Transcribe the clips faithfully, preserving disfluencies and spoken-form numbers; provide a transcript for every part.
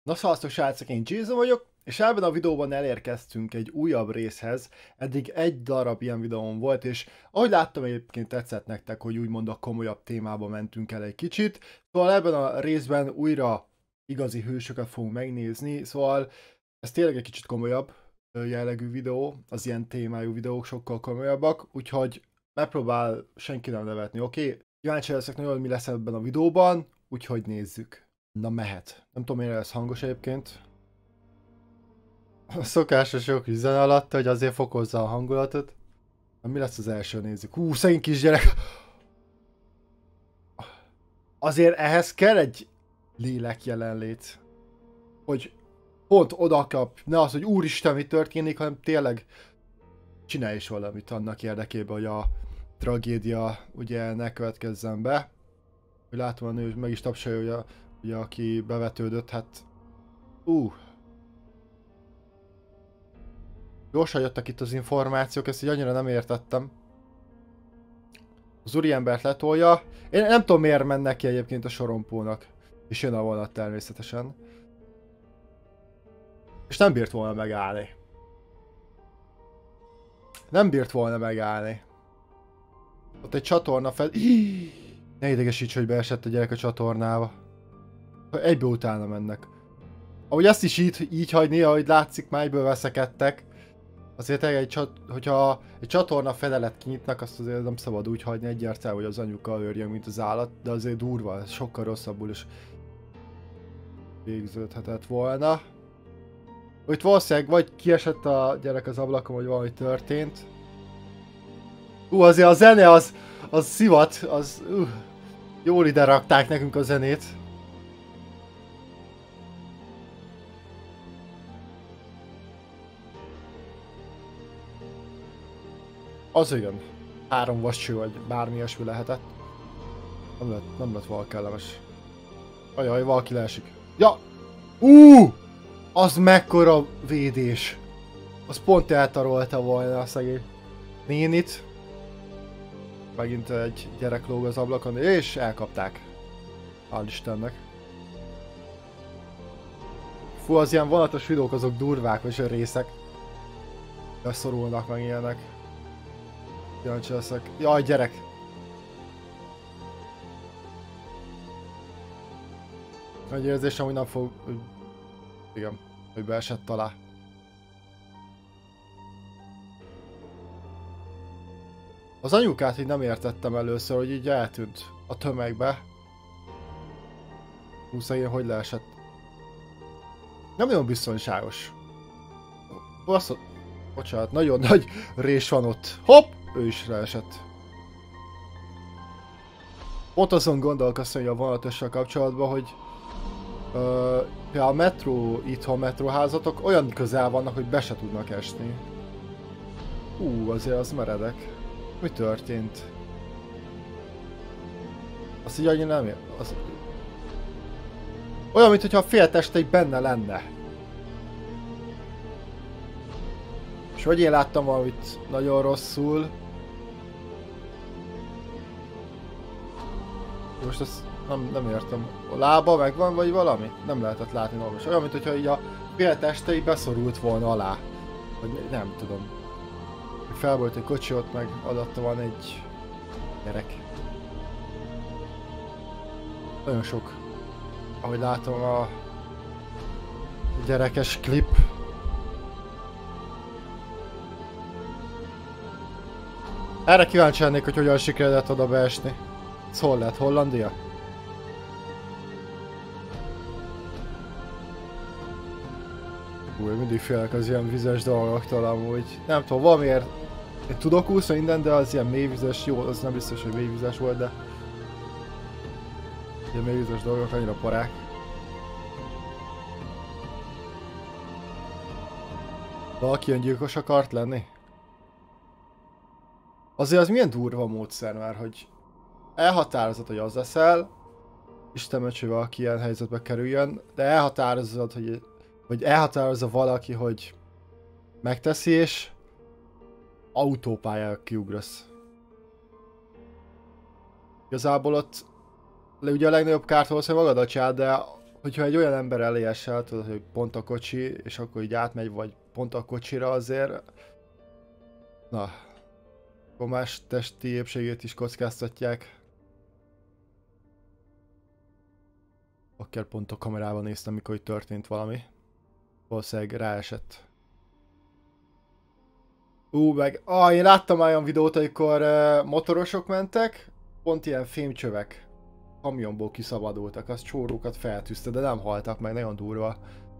Na sziasztok srácok, én Jason vagyok, és ebben a videóban elérkeztünk egy újabb részhez. Eddig egy darab ilyen videóm volt, és ahogy láttam, egyébként tetszett nektek, hogy úgymond a komolyabb témába mentünk el egy kicsit. Szóval ebben a részben újra igazi hősöket fogunk megnézni, szóval ez tényleg egy kicsit komolyabb jellegű videó, az ilyen témájú videók sokkal komolyabbak, úgyhogy megpróbál senki nem nevetni, oké? Okay? Kíváncsi leszek nagyon, mi lesz ebben a videóban, úgyhogy nézzük. Na mehet. Nem tudom, miért ez hangos egyébként. A szokásos sok üzen alatt, hogy azért fokozza a hangulatot. Na mi lesz az első, nézzük. Hú, szegény kisgyerek! Azért ehhez kell egy lélek jelenlét. Hogy pont oda kap, ne az, hogy úristen, mi történik, hanem tényleg csinálj is valamit annak érdekében, hogy a tragédia ugye ne következzen be. Hogy látom, a nő meg is tapsolja, hogy a ugye, aki bevetődött, hát... Uh. Gyorsan jöttek itt az információk, ezt így annyira nem értettem. Az úriembert letolja. Én nem tudom, miért mennek ki egyébként a sorompónak. És jön a vonat természetesen. És nem bírt volna megállni. Nem bírt volna megállni. Ott egy csatorna fel... Ne idegesíts, hogy beesett a gyerek a csatornába. Egybe utána mennek. Ahogy ezt is így, így hagyni, ahogy látszik, már egyből veszekedtek. Azért egy csat, hogyha egy csatorna fedelet kinyitnak, azt azért nem szabad úgy hagyni, egyértelmű, hogy az anyuka őrjön, mint az állat, de azért durva, ez sokkal rosszabbul is végződhetett volna. Itt valószínűleg vagy kiesett a gyerek az ablakon, vagy valami történt. Ú, uh, azért a zene az, az szivat, az uh, jól ide rakták nekünk a zenét. Az igen. Három vascső, vagy bármi ilyesmi lehetett. Nem lett, nem lett valami kellemes. Ajaj, valaki leesik. Ja! Ú! Az mekkora védés. Az pont eltarolta volna a szegény nénit. Megint egy gyerek lóg az ablakon, és elkapták. Hál' Istennek. Fú, az ilyen vonatos videók azok durvák, vagy részek. Beszorulnak meg ilyenek. Kíváncsi leszek. Jaj, gyerek! Nagy érzésem, hogy nem fog... Igen, hogy beesett alá. Az anyukát így nem értettem először, hogy így eltűnt a tömegbe. Hú, szegény, hogy leesett. Nem nagyon biztonságos. Basszot... Bocsánat, nagyon nagy rés van ott. Hopp! Ő is leesett. Pont azon gondolkoztam, hogy a vonatossal kapcsolatban, hogy ö, a metró, itthon metróházatok olyan közel vannak, hogy be se tudnak esni. Ú, azért az meredek. Mi történt? Azt így annyira nem ér... Az... Olyan, mintha a félteste benne lenne. És vagy én láttam valamit nagyon rosszul. Most ezt nem, nem értem. A lába megvan, vagy valami? Nem lehetett látni normális. Olyan, mintha így a félteste beszorult volna alá. Vagy nem tudom. Felbolt egy kocsi, ott meg alatta van egy gyerek. Nagyon sok. Ahogy látom a gyerekes klip. Erre kíváncsi lennék, hogy hogyan sikeredett oda beesni. Ez hol lett? Hollandia? Új, mindig félek az ilyen vizes dolgoktól amúgy. Nem tudom, valamiért én tudok úszni minden, de az ilyen mélyvizes, jó, az nem biztos, hogy mélyvizes volt, de ilyen mélyvizes dolgok annyira parák. Valaki ilyen gyilkos akart lenni? Azért az milyen durva módszer már, hogy elhatározod, hogy az leszel, Isten meccs, hogy valaki ilyen helyzetbe kerüljön, de elhatározod, hogy, hogy elhatározza valaki, hogy megteszi, és autópályára kiugrasz. Igazából ott ugye a legnagyobb kárt valószínűleg magadat csinál, de hogyha egy olyan ember elé esel, tudod, hogy pont a kocsi, és akkor így átmegy, vagy pont a kocsira azért, na, akkor más testi épségét is kockáztatják. Akár pont a kamerában néztem, mikor itt történt valami. Valószínűleg ráesett. Ú, meg... Ah, én láttam olyan videót, amikor uh, motorosok mentek, pont ilyen fémcsövek kamionból kiszabadultak, az csórókat feltűzte, de nem haltak meg, nagyon durva.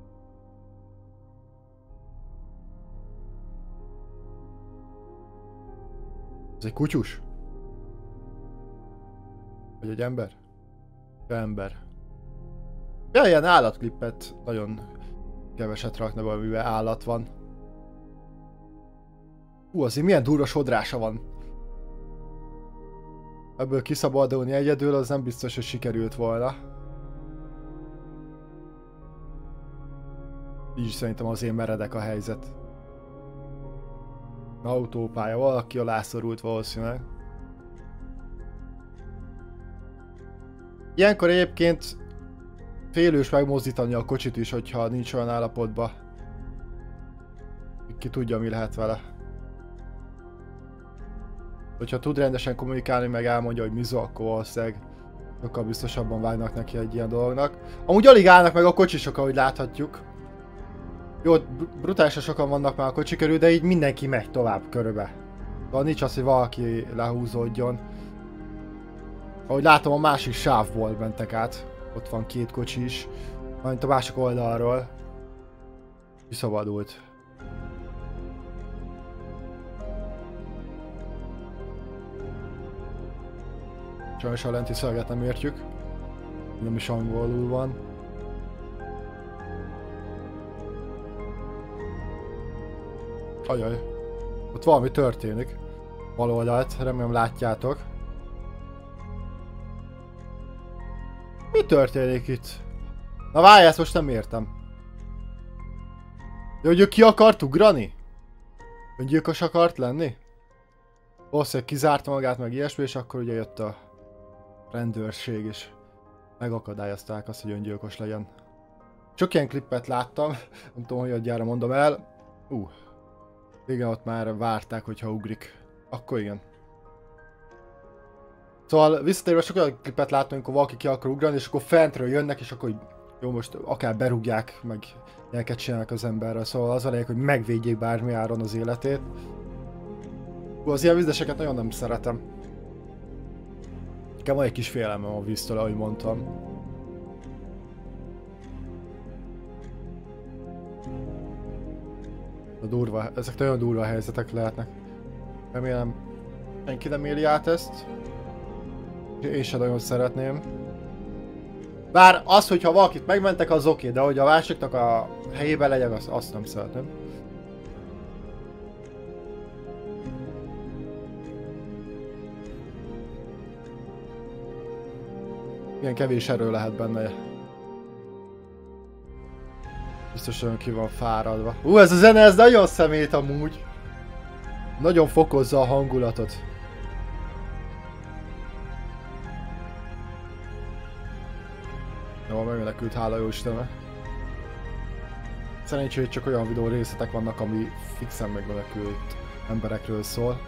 Ez egy kutyus? Vagy egy ember? Ember. Ja, ilyen állatklippet nagyon keveset rakna be, amivel állat van. Hú, azért milyen durva sodrása van. Ebből kiszabadulni egyedül, az nem biztos, hogy sikerült volna. Így is szerintem azért meredek a helyzet. Autópálya, valaki alá szorult valószínűleg. Ilyenkor egyébként félős megmozdítani a kocsit is, hogyha nincs olyan állapotban. Ki tudja, mi lehet vele. Hogyha tud rendesen kommunikálni, meg elmondja, hogy mizo, akkor valószínűleg sokkal biztosabban vágnak neki egy ilyen dolognak. Amúgy alig állnak meg a kocsisok, ahogy láthatjuk. Jó, brutálisan sokan vannak már a kocsi körül, de így mindenki megy tovább körbe. De nincs az, hogy valaki lehúzódjon. Ahogy látom, a másik sávból mentek át. Ott van két kocsi is. Majd a másik oldalról. Kiszabadult. Sajnos a lenti szöveget nem értjük. Nem is angolul van. Ajaj. Ott valami történik. Bal oldalt, remélem látjátok. Mi történik itt? Na várj, ezt most nem értem. De hogy ő ki akart ugrani? Öngyilkos akart lenni? Valószínűleg kizárta magát meg ilyesmi, és akkor ugye jött a rendőrség is. Megakadályozták azt, hogy öngyilkos legyen. Csak ilyen klippet láttam, nem tudom, hogy adjára mondom el. Uh. Igen, ott már várták, hogyha ugrik. Akkor igen. Szóval visszatérve sok olyan klippet láttam, amikor valaki ki akar ugrani, és akkor fentről jönnek, és akkor jó, most akár berúgják, meg ilyeneket csinálnak az emberrel. Szóval az a lényeg, hogy megvédjék bármi áron az életét. Hú, az ilyen vízeseket nagyon nem szeretem. Nekem van egy kis félelmem a víztől, ahogy mondtam. A durva, ezek nagyon durva helyzetek lehetnek. Remélem senki nem éli át ezt. Én sem nagyon szeretném. Bár az, hogyha valakit megmentek, az oké, de hogy a másiknak a helyében legyek, azt, azt nem szeretném. Ilyen kevés erő lehet benne. Biztos olyan ki van fáradva. Ú, ez a zene, ez nagyon szemét amúgy. Nagyon fokozza a hangulatot. Jó, megmenekült, hála jó Istennek. Szerencsé, hogy csak olyan videó részletek vannak, ami fixen megmenekült emberekről szól.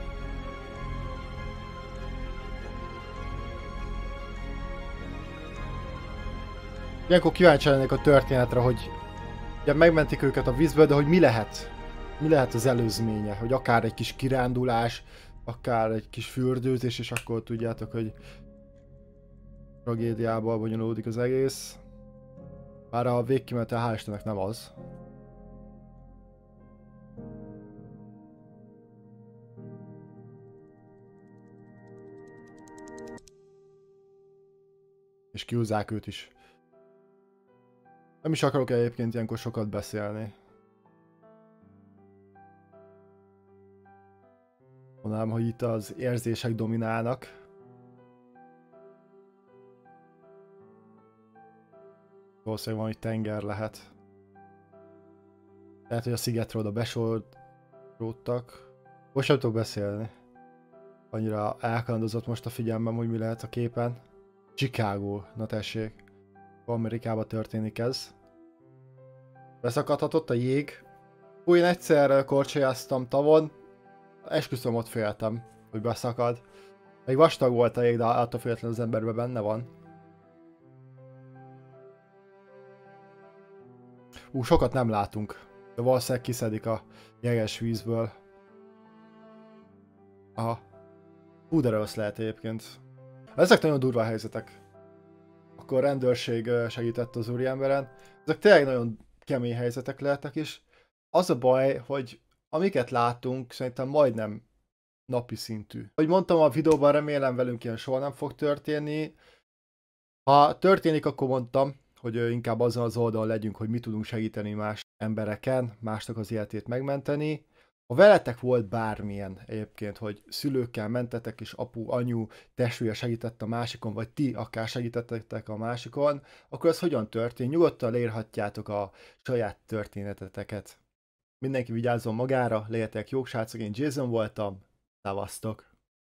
Ilyenkor kíváncsi lennék a történetre, hogy ugye megmentik őket a vízből, de hogy mi lehet? Mi lehet az előzménye? Hogy akár egy kis kirándulás, akár egy kis fürdőzés, és akkor tudjátok, hogy tragédiából bonyolódik az egész. Bár a végkimenetel hál' Istennek nem az. És kihúzzák őt is. Nem is akarok egyébként ilyenkor sokat beszélni. Mondanám, hogy itt az érzések dominálnak. Valószínűleg valami tenger lehet. Lehet, hogy a szigetről oda besorodtak. Most sem tudok beszélni. Annyira elkalandozott most a figyelmem, hogy mi lehet a képen. Chicago, na tessék. Amerikában történik ez. Beszakadhatott a jég. Hú, én egyszer korcsolyáztam tavon, esküszöm, ott féltem, hogy beszakad. Még vastag volt a jég, de attól függetlenül az emberben benne van. Ú, sokat nem látunk, de valószínűleg kiszedik a jeges vízből. Aha. Hú, de rossz lehet egyébként. Ezek nagyon durva helyzetek. Akkor a rendőrség segített az úriemberen. Ezek tényleg nagyon kemény helyzetek lehetnek is. Az a baj, hogy amiket látunk, szerintem majdnem napi szintű. Hogy mondtam a videóban, remélem velünk ilyen soha nem fog történni. Ha történik, akkor mondtam, hogy inkább azon az oldalon legyünk, hogy mi tudunk segíteni más embereken, másnak az életét megmenteni. Ha veletek volt bármilyen egyébként, hogy szülőkkel mentetek, és apu, anyu, testvére segített a másikon, vagy ti akár segítettek a másikon, akkor ez hogyan történt? Nyugodtan leírhatjátok a saját történeteteket. Mindenki vigyázzon magára, legyetek jók srácok, én Jason voltam, szevasztok!